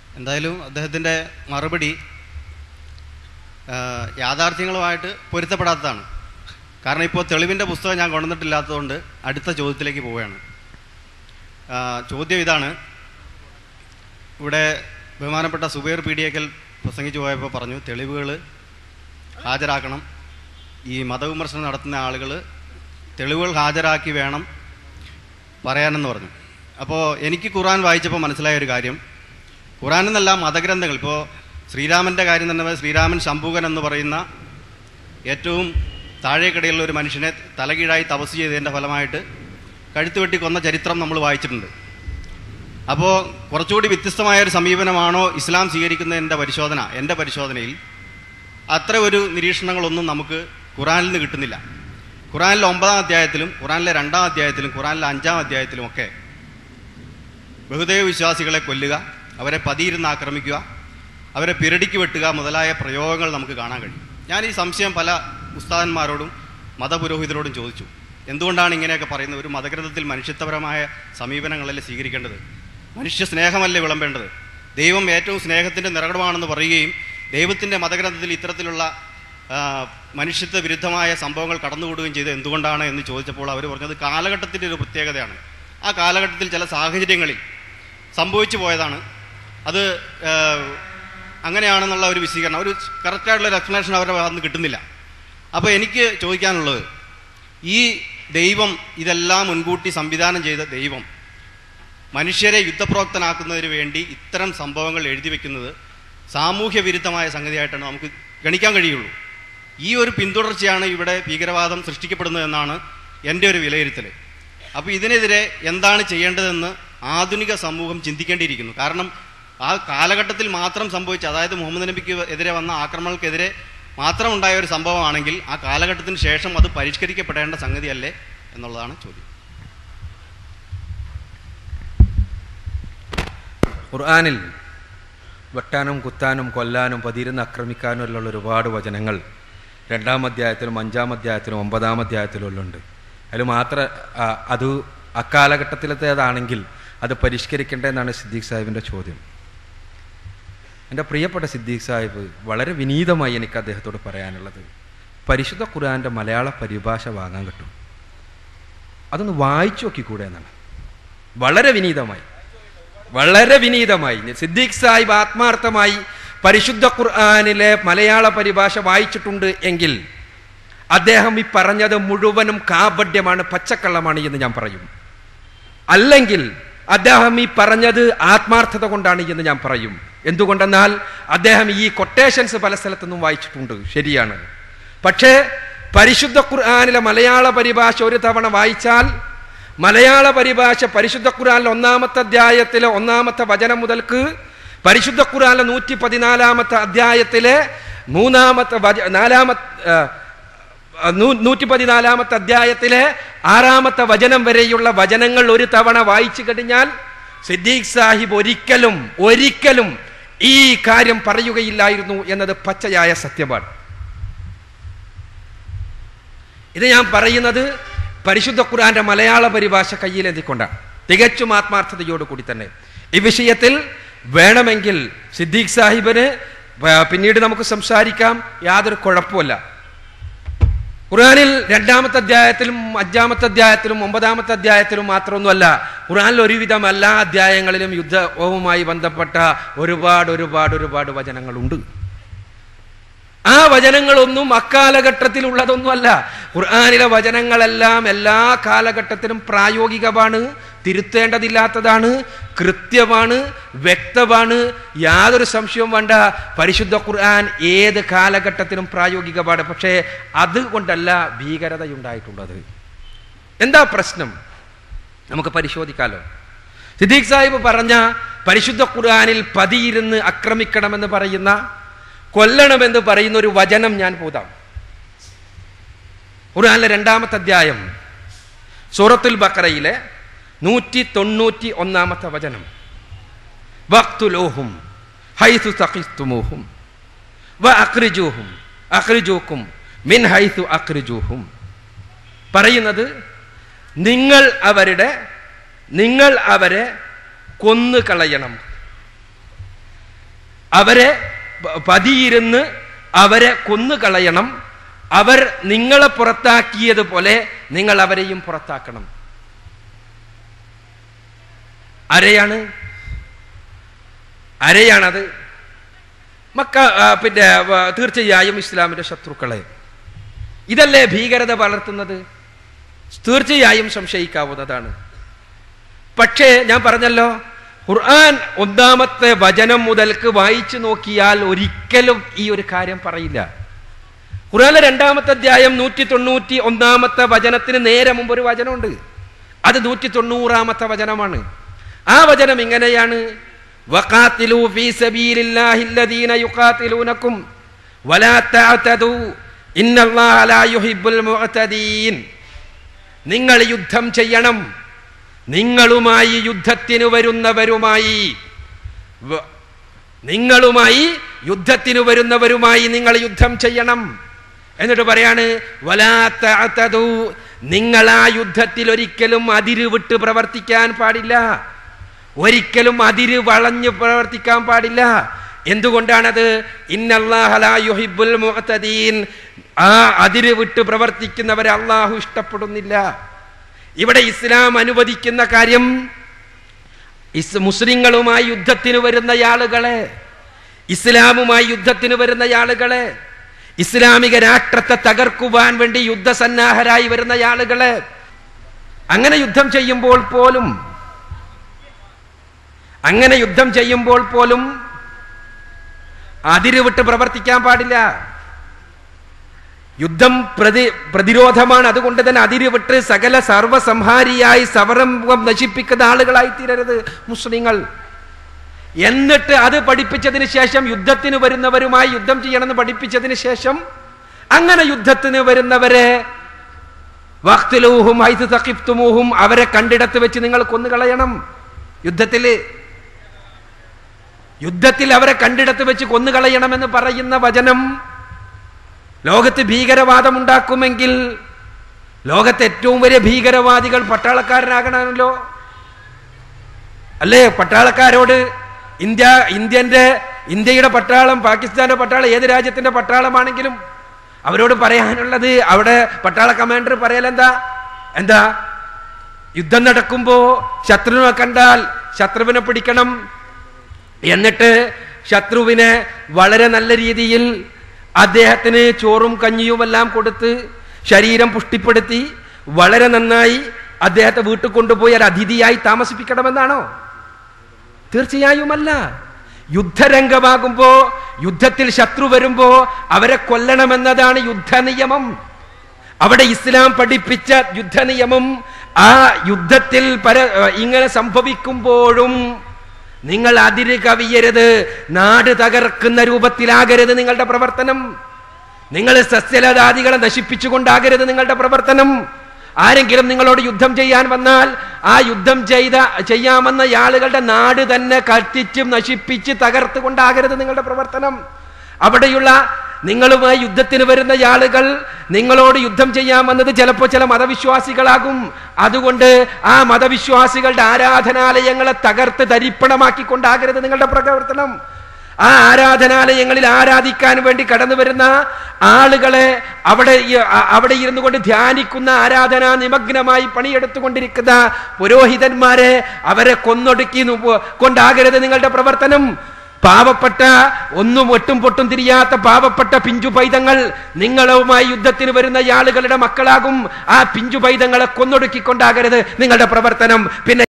എന്തായാലും അദ്ദേഹത്തിൻ്റെ മറുപടി യാഥാർത്ഥ്യങ്ങളുമായിട്ട് പൊരുത്തപ്പെടാത്തതാണ്. കാരണം ഇപ്പോൾ തെളിവിൻ്റെ പുസ്തകം ഞാൻ കൊണ്ടുവന്നിട്ടില്ലാത്തതുകൊണ്ട് അടുത്ത ചോദ്യത്തിലേക്ക് പോവുകയാണ്. ചോദ്യം ഇതാണ്. ഇവിടെ ബഹുമാനപ്പെട്ട സുബൈർ പീഡിയക്കൽ പ്രസംഗിച്ചു പോയപ്പോൾ പറഞ്ഞു തെളിവുകൾ ഹാജരാക്കണം, ഈ മതവിമർശനം നടത്തുന്ന ആളുകൾ തെളിവുകൾ ഹാജരാക്കി വേണം പറയാനെന്ന് പറഞ്ഞു. അപ്പോൾ എനിക്ക് ഖുർആൻ വായിച്ചപ്പോൾ മനസ്സിലായ ഒരു കാര്യം, ഖുർആൻ എന്നല്ല മതഗ്രന്ഥങ്ങൾ, ഇപ്പോൾ ശ്രീരാമൻ്റെ കാര്യം തന്നെ, ശ്രീരാമൻ ശംഭൂകൻ എന്ന് പറയുന്ന ഏറ്റവും താഴേക്കിടയിലുള്ള ഒരു മനുഷ്യനെ തലകീഴായി തപസ് ചെയ്തതിൻ്റെ ഫലമായിട്ട് കഴുത്ത് വെട്ടി കൊന്ന ചരിത്രം നമ്മൾ വായിച്ചിട്ടുണ്ട്. അപ്പോൾ കുറച്ചുകൂടി വ്യത്യസ്തമായൊരു സമീപനമാണോ ഇസ്ലാം സ്വീകരിക്കുന്നതിൻ്റെ എൻ്റെ പരിശോധനയിൽ അത്ര ഒരു നിരീക്ഷണങ്ങളൊന്നും നമുക്ക് ഖുർആനിൽ നിന്ന് കിട്ടുന്നില്ല. ഖുർആനിലെ 9-ാം അധ്യായത്തിലും ഖുർആനിലെ 2-ാം അധ്യായത്തിലും ഖുർആനിലെ 5-ാം അധ്യായത്തിലുമൊക്കെ ബഹുദൈവ വിശ്വാസികളെ കൊല്ലുക, അവരെ പതിയിരുന്ന് ആക്രമിക്കുക, അവരെ പിരടിക്ക് വെട്ടുക മുതലായ പ്രയോഗങ്ങൾ നമുക്ക് കാണാൻ കഴിയും. ഞാൻ ഈ സംശയം പല ഉസ്താദന്മാരോടും മതപുരോഹിതരോടും ചോദിച്ചു, എന്തുകൊണ്ടാണ് ഇങ്ങനെയൊക്കെ പറയുന്നത്? ഒരു മതഗ്രന്ഥത്തിൽ മനുഷ്യത്വപരമായ സമീപനങ്ങളല്ലേ സ്വീകരിക്കേണ്ടത്? മനുഷ്യ സ്നേഹമല്ലേ വിളമ്പേണ്ടത്? ദൈവം ഏറ്റവും സ്നേഹത്തിൻ്റെ നിറകുടമാണെന്ന് പറയുകയും ദൈവത്തിൻ്റെ മതഗ്രന്ഥത്തിൽ ഇത്തരത്തിലുള്ള മനുഷ്യത്വ വിരുദ്ധമായ സംഭവങ്ങൾ കടന്നുകൂടുകയും ചെയ്ത് എന്തുകൊണ്ടാണ് എന്ന് ചോദിച്ചപ്പോൾ അവർ പറഞ്ഞത് കാലഘട്ടത്തിൻ്റെ ഒരു പ്രത്യേകതയാണ്. ആ കാലഘട്ടത്തിൽ ചില സാഹചര്യങ്ങളിൽ സംഭവിച്ചു പോയതാണ്, അത് അങ്ങനെയാണെന്നുള്ള ഒരു വിശദീകരണം, ഒരു കറക്റ്റായിട്ടുള്ള എക്സ്പ്ലനേഷൻ അവരുടെ ഭാഗത്ത് കിട്ടുന്നില്ല. അപ്പോൾ എനിക്ക് ചോദിക്കാനുള്ളത്, ഈ ദൈവം ഇതെല്ലാം മുൻകൂട്ടി സംവിധാനം ചെയ്ത ദൈവം മനുഷ്യരെ യുദ്ധപ്രോക്തനാക്കുന്നതിന് വേണ്ടി ഇത്തരം സംഭവങ്ങൾ എഴുതി വയ്ക്കുന്നത് സാമൂഹ്യ വിരുദ്ധമായ സംഗതിയായിട്ടാണ് നമുക്ക് ഗണിക്കാൻ കഴിയുള്ളൂ. ഈ ഒരു പിന്തുടർച്ചയാണ് ഇവിടെ ഭീകരവാദം സൃഷ്ടിക്കപ്പെടുന്നതെന്നാണ് എൻ്റെ ഒരു വിലയിരുത്തൽ. അപ്പോൾ ഇതിനെതിരെ എന്താണ് ചെയ്യേണ്ടതെന്ന് ആധുനിക സമൂഹം ചിന്തിക്കേണ്ടിയിരിക്കുന്നു. കാരണം ആ കാലഘട്ടത്തിൽ മാത്രം സംഭവിച്ച, അതായത് മുഹമ്മദ് നബിക്ക് എതിരെ വന്ന ആക്രമണങ്ങൾക്കെതിരെ മാത്രം ഉണ്ടായ ഒരു സംഭവമാണെങ്കിൽ ആ കാലഘട്ടത്തിന് ശേഷം അത് പരിഷ്കരിക്കപ്പെടേണ്ട സംഗതിയല്ലേ എന്നുള്ളതാണ് ചോദ്യം. ഖുർആനിൽ വെട്ടാനും കുത്താനും കൊല്ലാനും പതിയിരുന്ന് ആക്രമിക്കാനും ഉള്ള ഒരുപാട് വചനങ്ങൾ 2-ാം അധ്യായത്തിലും 5-ാം അധ്യായത്തിലും 9-ാം അധ്യായത്തിലും ഉണ്ട്. അതിൽ മാത്രം അത് അക്കാലഘട്ടത്തിലത്തേതാണെങ്കിൽ അത് പരിഷ്കരിക്കേണ്ടതെന്നാണ് സിദ്ദീഖ് സാഹിബിൻ്റെ ചോദ്യം. എൻ്റെ പ്രിയപ്പെട്ട സിദ്ദീഖ് സാഹിബ്, വളരെ വിനീതമായി എനിക്ക് അദ്ദേഹത്തോട് പറയാനുള്ളത്, പരിശുദ്ധ ഖുർആൻ്റെ മലയാള പരിഭാഷ വാങ്ങാൻ കിട്ടും, അതൊന്ന് വായിച്ചു നോക്കിക്കൂടെ എന്നാണ്. വളരെ വിനീതമായി സിദ്ദീഖ് സാഹിബ് ആത്മാർത്ഥമായി പരിശുദ്ധ ഖുർആനിലെ മലയാള പരിഭാഷ വായിച്ചിട്ടുണ്ട് എങ്കിൽ അദ്ദേഹം ഈ പറഞ്ഞത് മുഴുവനും കാപഢ്യമാണ്, പച്ചക്കള്ളമാണ് എന്ന് ഞാൻ പറയും. അല്ലെങ്കിൽ അദ്ദേഹം ഈ പറഞ്ഞത് ആത്മാർത്ഥത കൊണ്ടാണ് എന്ന് ഞാൻ പറയും. എന്തുകൊണ്ടെന്നാൽ അദ്ദേഹം ഈ കൊട്ടേഷൻസ് പല സ്ഥലത്തുനിന്നും വായിച്ചിട്ടുണ്ട്, ശരിയാണ്. പക്ഷേ പരിശുദ്ധ ഖുർആനിലെ മലയാള പരിഭാഷ ഒരു തവണ വായിച്ചാൽ, മലയാള പരിഭാഷ പരിശുദ്ധ ഖുർആനിലെ 1-ാമത്തെ അധ്യായത്തിലെ 1-ാമത്തെ വചനം മുതൽക്ക് പരിശുദ്ധ ഖുർആനിലെ 114-ാമത്തെ അധ്യായത്തിലെ 114-ാമത്തെ അധ്യായത്തിലെ 6-ാമത്തെ വചനം വരെയുള്ള വചനങ്ങൾ ഒരു തവണ വായിച്ചു കഴിഞ്ഞാൽ സിദ്ദീഖ് സാഹിബ് ഒരിക്കലും ഈ കാര്യം പറയുകയില്ലായിരുന്നു എന്നത് പച്ചയായ സത്യമാണ്. ഇത് ഞാൻ പറയുന്നത് പരിശുദ്ധ ഖുർആന്റെ മലയാള പരിഭാഷ കയ്യിലെത്തിക്കൊണ്ടാണ്, തികച്ചും ആത്മാർത്ഥതയോടുകൂടി തന്നെ. ഈ വിഷയത്തിൽ വേണമെങ്കിൽ സിദ്ദീഖ് സാഹിബിന് പിന്നീട് നമുക്ക് സംസാരിക്കാം, യാതൊരു കുഴപ്പമില്ല. ഖുർആനിൽ 2-ാമത്തെ അധ്യായത്തിലും 5-ാമത്തെ അധ്യായത്തിലും 9-ാമത്തെ അധ്യായത്തിലും മാത്രമൊന്നുമല്ല, ഖുർആനിൽ ഒരുവിധം എല്ലാ അധ്യായങ്ങളിലും യുദ്ധവുമായി ബന്ധപ്പെട്ട ഒരുപാട് വചനങ്ങളുണ്ട്. ആ വചനങ്ങളൊന്നും അക്കാലഘട്ടത്തിലുള്ളതൊന്നുമല്ല. ഖുർആനിലെ വചനങ്ങളെല്ലാം എല്ലാ കാലഘട്ടത്തിലും പ്രായോഗികമാണ്, തിരുത്തേണ്ടതില്ലാത്തതാണ്, കൃത്യമാണ്, വ്യക്തമാണ്, യാതൊരു സംശയവും വേണ്ട. പരിശുദ്ധ ഖുർആൻ ഏത് കാലഘട്ടത്തിലും പ്രായോഗികമാണ്. പക്ഷേ അതുകൊണ്ടല്ല ഭീകരതയുണ്ടായിട്ടുള്ളത്. എന്താ പ്രശ്നം? നമുക്ക് പരിശോധിക്കാലോ. സിദ്ദീഖ് സാഹിബ് പറഞ്ഞ പരിശുദ്ധ ഖുർആനിൽ പതിയിരുന്ന് ആക്രമിക്കണമെന്ന് പറയുന്ന, കൊല്ലണമെന്ന് പറയുന്ന ഒരു വചനം ഞാൻ പോതാം. ഖുർആനിലെ 2-ാമത്തെ അധ്യായം സൂറത്തുൽ ബഖറയിലെ 191-ാമത്തെ വചനം, വഖ്തുലൂഹും ഹൈസു തഖിസ്തുമൂഹും അഖ്രിജൂക്കും മിൻ ഹൈസു അഖ്രിജൂഹും. പറയുന്നത്, നിങ്ങൾ അവരെ കൊന്നുകളയണം, അവരെ പതിയിരുന്ന് അവരെ കൊന്നുകളയണം. അവർ നിങ്ങളെ പുറത്താക്കിയതുപോലെ നിങ്ങൾ അവരെയും പുറത്താക്കണം. ആരെയാണത്? പിന്നെ തീർച്ചയായും ഇസ്ലാമിന്റെ ശത്രുക്കളെ. ഇതല്ലേ ഭീകരത വളർത്തുന്നത്? തീർച്ചയായും സംശയിക്കാവുന്നതാണ്. പക്ഷേ ഞാൻ പറഞ്ഞല്ലോ, ഖുർആൻ 1-ാമത്തെ വചനം മുതൽക്ക് വായിച്ചു നോക്കിയാൽ ഒരിക്കലും ഈ ഒരു കാര്യം പറയില്ല. ഖുർആനിലെ 2-ാമത്തെ അധ്യായം 191-ാമത്തെ വചനത്തിന് നേരെ മുമ്പ് ഒരു വചനമുണ്ട്. അത് 190-ാമത്തെ വചനമാണ്. ആ വചനം ഇങ്ങനെയാണ്: വഖാതിലൂ ഫീ സബീലില്ലാഹി അല്ലദീന യുഖാതിലൂനകും വലാ തഅതദൂ ഇന്നല്ലാഹ ലാ യുഹിബ്ബുൽ മുഅ്തദീൻ. നിങ്ങൾ യുദ്ധം ചെയ്യണം, നിങ്ങളുമായി യുദ്ധത്തിനു വരുന്നവരുമായി നിങ്ങൾ യുദ്ധം ചെയ്യണം. എന്നിട്ട് പറയാണ് വലാ തഅതദൂ, നിങ്ങൾ ആ യുദ്ധത്തിൽ ഒരിക്കലും അതിര് വിട്ട് പ്രവർത്തിക്കാൻ പാടില്ല, ഒരിക്കലും അതിര് വളഞ്ഞ് പ്രവർത്തിക്കാൻ പാടില്ല. എന്തുകൊണ്ടാണത്? ഇന്നല്ലാഹ ലാ യുഹിബ്ബുൽ മുഅ്തദീൻ, ആ അതിര് വിട്ട് പ്രവർത്തിക്കുന്നവരെ അള്ളാഹു ഇഷ്ടപ്പെടുന്നില്ല. ഇവിടെ ഇസ്ലാം അനുവദിക്കുന്ന കാര്യം മുസ്ലിങ്ങളുമായി യുദ്ധത്തിന് വരുന്ന ആളുകളെ, ഇസ്ലാമുമായി യുദ്ധത്തിന് വരുന്ന ആളുകളെ, ഇസ്ലാമിക രാഷ്ട്രത്തെ തകർക്കുവാൻ വേണ്ടി യുദ്ധസന്നാഹരായി വരുന്ന ആളുകളെ, അങ്ങനെ യുദ്ധം ചെയ്യുമ്പോൾ പോലും അതിര് വിട്ട് പ്രവർത്തിക്കാൻ പാടില്ല. യുദ്ധം പ്രതിരോധമാണ്. അതുകൊണ്ട് തന്നെ അതിര് വിട്ട് സകല സർവസംഹാരിയായി സംരംഭം നശിപ്പിക്കുന്ന ആളുകളായി തീരരുത് മുസ്ലിങ്ങൾ. എന്നിട്ട് അത് പഠിപ്പിച്ചതിന് ശേഷം യുദ്ധത്തിന് വരുന്നവരുമായി യുദ്ധം ചെയ്യണമെന്ന് പഠിപ്പിച്ചതിന് ശേഷം അങ്ങനെ യുദ്ധത്തിന് വരുന്നവരെ വഖ്തുലൂഹും ഹൈതു തഖിഫ്തുമൂഹും, അവരെ കണ്ടിടത്ത് വെച്ച് നിങ്ങൾ കൊന്നുകളയണം. യുദ്ധത്തിൽ അവരെ കണ്ടിടത്ത് വെച്ച് കൊന്നുകളയണമെന്ന് പറയുന്ന വചനം ലോകത്ത് ഭീകരവാദം ഉണ്ടാക്കുമെങ്കിൽ ലോകത്തെ ഏറ്റവും വലിയ ഭീകരവാദികൾ പട്ടാളക്കാരനാകണമല്ലോ. അല്ലേ? പട്ടാളക്കാരോട് ഇന്ത്യയുടെ പട്ടാളം, പാകിസ്ഥാന്റെ പട്ടാളം, ഏത് രാജ്യത്തിന്റെ പട്ടാളമാണെങ്കിലും അവരോട് പറയാനുള്ളത്, അവിടെ പട്ടാള കമാൻഡർ പറയലെന്താ? യുദ്ധം നടക്കുമ്പോ ശത്രുവിനെ കണ്ടാൽ ശത്രുവിനെ പിടിക്കണം, എന്നിട്ട് ശത്രുവിനെ വളരെ നല്ല രീതിയിൽ അദ്ദേഹത്തിന് ചോറും കഞ്ഞിയുമെല്ലാം കൊടുത്ത് ശരീരം പുഷ്ടിപ്പെടുത്തി വളരെ നന്നായി അദ്ദേഹത്തെ വീട്ടിൽ കൊണ്ടുപോയി ഒരു അതിഥിയായി താമസിപ്പിക്കണമെന്നാണോ? തീർച്ചയായുമല്ല. യുദ്ധരംഗമാകുമ്പോ, യുദ്ധത്തിൽ ശത്രു വരുമ്പോ അവരെ കൊല്ലണമെന്നതാണ് യുദ്ധനിയമം. അവിടെ ഇസ്ലാം പഠിപ്പിച്ച യുദ്ധനിയമം. ആ യുദ്ധത്തിൽ ഇങ്ങനെ സംഭവിക്കുമ്പോഴും നിങ്ങൾ അതിര് കവിയരുത്, നാട് തകർക്കുന്ന രൂപത്തിലാകരുത് നിങ്ങളുടെ പ്രവർത്തനം. നിങ്ങൾ സസ്യലതാദികളെ നശിപ്പിച്ചുകൊണ്ടാകരുത് നിങ്ങളുടെ പ്രവർത്തനം. ആരെങ്കിലും നിങ്ങളോട് യുദ്ധം ചെയ്യാൻ വന്നാൽ ആ യുദ്ധം ചെയ്യാമെന്ന ആളുകളുടെ നാട് തന്നെ കത്തിച്ച് നശിപ്പിച്ച് തകർത്തുകൊണ്ടാകരുത് നിങ്ങളുടെ പ്രവർത്തനം. അവിടെയുള്ള നിങ്ങളുമായി യുദ്ധത്തിന് വരുന്ന ആളുകൾ നിങ്ങളോട് യുദ്ധം ചെയ്യാമെന്നത് ചിലപ്പോൾ ചില മതവിശ്വാസികളാകും. അതുകൊണ്ട് ആ മതവിശ്വാസികളുടെ ആരാധനാലയങ്ങളെ തകർത്ത് തരിപ്പണമാക്കിക്കൊണ്ടാകരുത് നിങ്ങളുടെ പ്രവർത്തനം. ആ ആരാധനാലയങ്ങളിൽ ആരാധിക്കാൻ വേണ്ടി കടന്നു വരുന്ന ആളുകളെ അവിടെ ഇരുന്നു കൊണ്ട് ധ്യാനിക്കുന്ന, ആരാധനാ നിമഗ്നമായി പണിയെടുത്തുകൊണ്ടിരിക്കുന്ന പുരോഹിതന്മാരെ അവരെ കൊന്നൊടുക്കി കൊണ്ടാകരുത് നിങ്ങളുടെ പ്രവർത്തനം. പാവപ്പെട്ട, ഒന്നും ഒട്ടും പൊട്ടും തിരിയാത്ത പാവപ്പെട്ട പിഞ്ചു പൈതങ്ങൾ നിങ്ങളുമായി യുദ്ധത്തിന് വരുന്ന ആളുകളുടെ മക്കളാകും. ആ പിഞ്ചു പൈതങ്ങളെ കൊന്നൊടുക്കിക്കൊണ്ടാകരുത് നിങ്ങളുടെ പ്രവർത്തനം. പിന്നെ